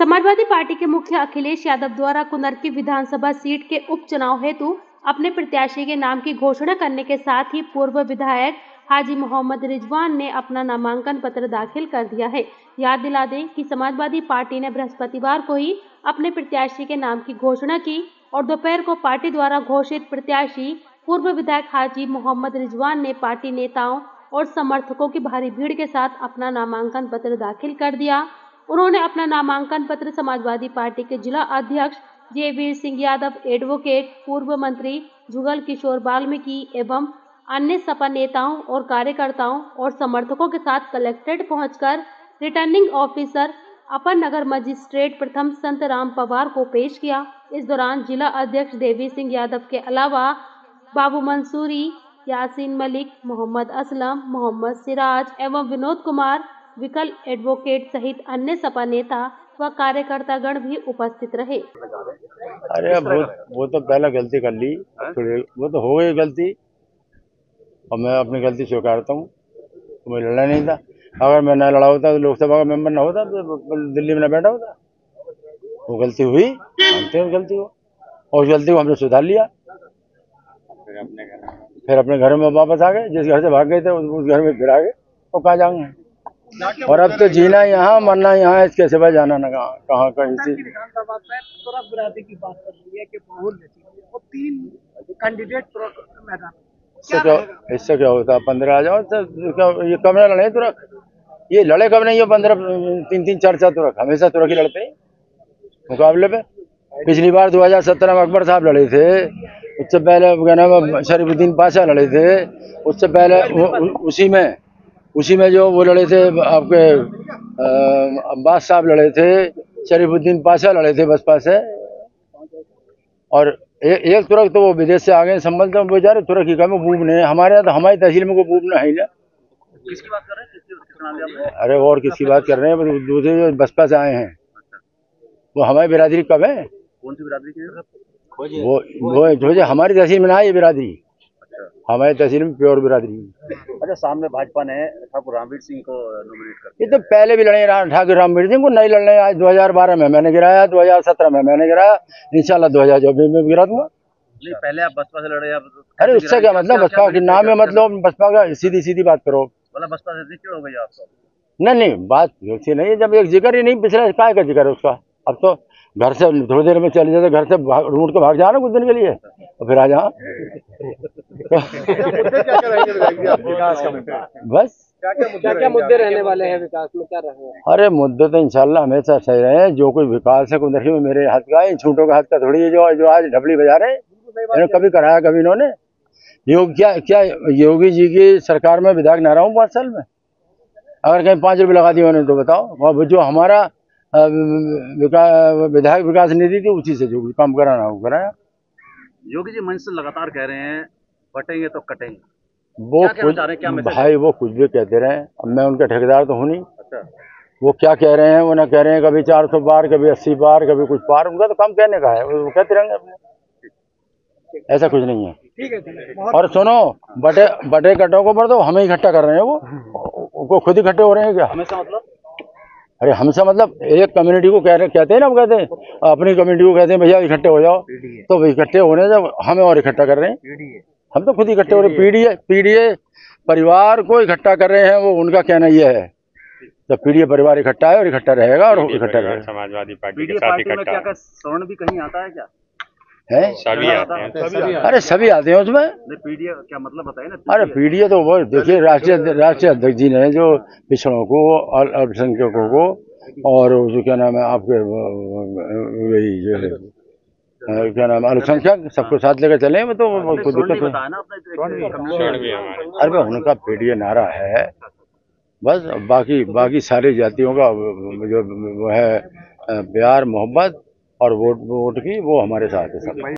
Samajwadi party के मुखिया अखिलेश यादव द्वारा कुंदरकी विधानसभा सीट के उपचुनाव हेतु अपने प्रत्याशी के नाम की घोषणा करने के साथ ही पूर्व विधायक हाजी मोहम्मद रिजवान ने अपना नामांकन पत्र दाखिल कर दिया है। याद दिला दें कि समाजवादी पार्टी ने बृहस्पतिवार को ही अपने प्रत्याशी के नाम की घोषणा की और दोपहर को पार्टी द्वारा घोषित प्रत्याशी पूर्व विधायक हाजी मोहम्मद रिजवान ने पार्टी नेताओं और समर्थकों की भारी भीड़ के साथ अपना नामांकन पत्र दाखिल कर दिया। उन्होंने अपना नामांकन पत्र समाजवादी पार्टी के जिला अध्यक्ष जयवीर सिंह यादव, एडवोकेट, पूर्व मंत्री जुगल किशोर वाल्मीकि एवं अन्य सपा नेताओं और कार्यकर्ताओं और समर्थकों के साथ कलेक्ट्रेट पहुंचकर रिटर्निंग ऑफिसर अपर नगर मजिस्ट्रेट प्रथम संत राम पवार को पेश किया। इस दौरान जिला अध्यक्ष देवी सिंह यादव के अलावा बाबू मंसूरी, यासीन मलिक, मोहम्मद असलम, मोहम्मद सिराज एवं विनोद कुमार विकल एडवोकेट सहित अन्य सपा नेता व कार्यकर्तागण भी उपस्थित रहे। अरे वो तो पहला गलती कर ली, वो तो हो गई गलती और मैं अपनी गलती स्वीकारता हूँ। तो मैं लड़ा नहीं था। अगर मैं न लड़ा होता तो लोकसभा का मेंबर ना होता, तो दिल्ली में न बैठा होता। वो गलती हुई, मानते हैं गलती हो, और उस गलती को हमने सुधार लिया। फिर अपने घर में वापस आ गए। जिस घर से भाग गए थे उस घर में फिर आ गए। तो कहाँ जाएंगे? और अब तो जीना यहाँ, मरना यहाँ, इसके सिवा जाना न कहाँ कहीं। विधानसभा में बिरादरी की बात कर रही है कि बहुल और 3 कैंडिडेट मैदान। इससे क्या होता है? 15 आ जाओ तो ये कब न लड़े तुरंत? ये लड़े कब नहीं? ये 15 3 4 तुरंत हमेशा तुरंत ही लड़ते हैं मुकाबले पे। पिछली बार 2017 में अकबर साहब लड़े थे, उससे पहले क्या नाम शरीफुद्दीन पाशा लड़े थे, उससे पहले उसी में जो वो लड़े थे आपके अब्बास साहब लड़े थे, शरीफुद्दीन पाशा लड़े थे बसपा से। और एक तुरक तो वो विदेश से आ गए संबल, तो बेचारे तुरक ही कम बूब नहीं। हमारे यहाँ तो हमारी तहसील में कोई बूब नहीं है। किसकी बात कर रहे हैं? अरे और किसकी बात कर रहे हैं? दूसरे बसपा से आए हैं। वो हमारी बिरादरी कब है? कौन सी बिरादरी की? वो हमारी तहसील में ना ये बिरादरी, हमारी तहसील में प्योर बिरादरी। अच्छा, सामने भाजपा ने ठाकुर रामवीर सिंह को नॉमिनेट कर दिया। ये तो पहले भी लड़े ठाकुर रामवीर सिंह को, नहीं लड़ने आज 2012 में मैंने गिराया, 2017 में मैंने गिराया, इंशाल्लाह 2024 में गिरा दूंगा। नहीं, पहले आप बसपा से लड़े। अरे उससे क्या मतलब? बसपा के नाम है, मतलब बसपा का सीधी बात करो। मतलब बसपा से निश्चित हो गई आपको? नहीं, बात ऐसी नहीं है। जब एक जिक्र ही नहीं, पिछला काय का जिक्र है उसका। अब तो घर से थोड़ी देर में चले जाते, घर से रूट के भाग जाना कुछ दिन के लिए और फिर आ जा। बस क्या मुद्दे रहने वाले हैं विकास में? क्या रहे? अरे मुद्दे तो इंशाल्लाह हमेशा सही रहे। जो कोई विकास है कुंदरकी में मेरे हाथ का है, छूटों का हाथ का थोड़ी है। जो आज ढबली बजा रहे हैं, कभी कराया कभी इन्होंने। क्या योगी जी की सरकार में विधायक ना रहा हूँ 5 साल में? अगर कहीं 5 रुपये लगा दिए उन्होंने तो बताओ। जो हमारा विधायक विकास निधि थी, उसी से जो काम कराना वो कराया। योगी जी मंच से लगातार कह रहे हैं बटेंगे तो कटेंगे। वो कुछ भाई वो कुछ भी कहते रहे, अब मैं उनका ठेकेदार तो हूँ नहीं। अच्छा, वो क्या कह रहे हैं? वो ना कह रहे हैं कभी 400 पार, कभी 80 पार, कभी कुछ पार। उनका तो कम कहने का है, वो कहते रहेंगे अपने। ऐसा कुछ नहीं है। ठीक है। और सुनो, बटे कटों को पर तो हमें इकट्ठा कर रहे हैं। वो खुद इकट्ठे हो रहे हैं क्या? हमेशा मतलब? अरे हमसे मतलब एक कम्युनिटी को कहते हैं ना, वो कहते हैं अपनी कम्युनिटी को कहते हैं भैया इकट्ठे हो जाओ, तो इकट्ठे होने जब हमें और इकट्ठा कर रहे हैं। हम तो खुद इकट्ठे हो रहे हैं। पीडीए परिवार को इकट्ठा कर रहे हैं, वो उनका कहना ये है। तो पीडीए परिवार इकट्ठा है और इकट्ठा रहेगा और इकट्ठा रहेगा। समाजवादी पार्टी के साथ में क्या स्वर्ण भी कहीं आता है क्या? है सभी आते हैं। अरे सभी आते हैं उसमें। पीडीए क्या मतलब बताइए ना? अरे पीडीए तो वो देखिए राष्ट्रीय अध्यक्ष जी ने जो पिछड़ों को और अल्पसंख्यकों को और जो क्या नाम है आपके वही जो है क्या नाम है अल्पसंख्यक सबको साथ लेकर चले में, तो कोई दिक्कत नहीं। अरे उनका पीडीए नारा है बस। बाकी सारी जातियों का जो वो है प्यार मोहब्बत और वोट की, वो हमारे साथ है सब।